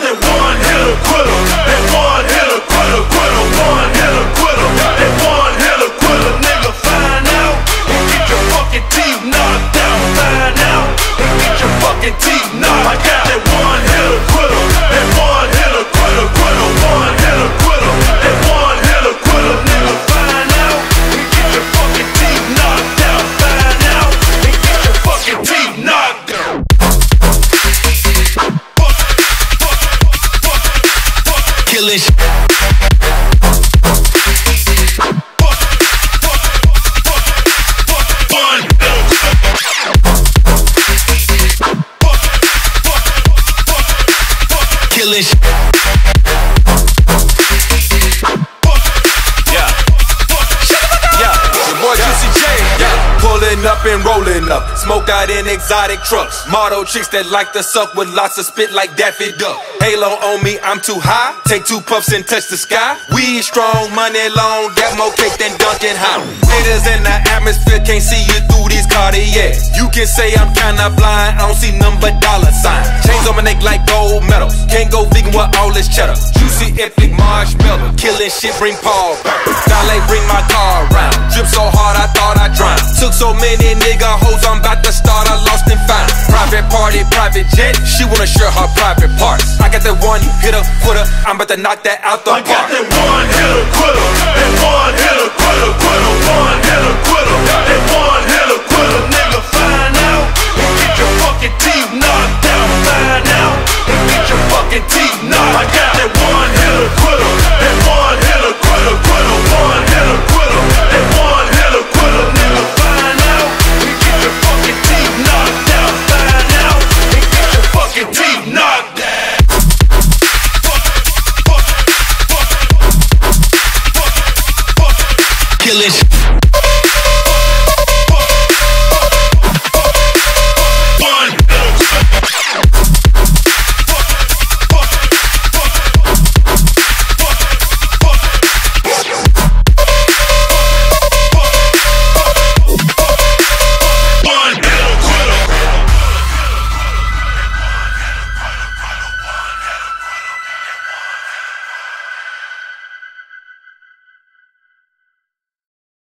that one hitter quitter, that one hitter quitter, one hitter quitter, that one hitter quitter. Nigga, find out and get your fucking teeth knocked out. Find out and get your fucking teeth knocked out. I got that one hitter quitter, that one hitter quitter, one hitter quitter, that one hitter quitter. Nigga, find out and get your fucking teeth knocked out. Find out and get your fucking teeth knocked out. Killing up and rolling up, smoked out in exotic trucks, model chicks that like to suck with lots of spit like Daffy Duck. Halo on me, I'm too high, take 2 puffs and touch the sky. Weed strong, money long, got more cake than Dunkin' High. Haters in the atmosphere, can't see you through these Cartiers. You can say I'm kinda blind, I don't see none but dollar signs. Chains on my neck like gold medals, can't go vegan with all this cheddar. Juicy, Eptic, Marshmello, killing shit, bring Paul back. Valet, bring my car around, drip so hard I thought I drowned. Took so many nigga hoes, I'm about to start, I lost and found. Private party, private jet, she wanna share her private parts. I got that one hitter quitter, I'm about to knock that out the park. I got that one hitter quitter, that one hitter quitter, one hitter quitter, that one hitter quitter. Nigga, find out and get your fucking teeth knocked out. Find out and get your fucking teeth knocked out. I got that one hitter quitter, that one hitter quitter, one hitter quitter, that one hitter quitter. Nigga, find out and get your fucking teeth knocked out. Find out and get your fucking teeth knocked out. killing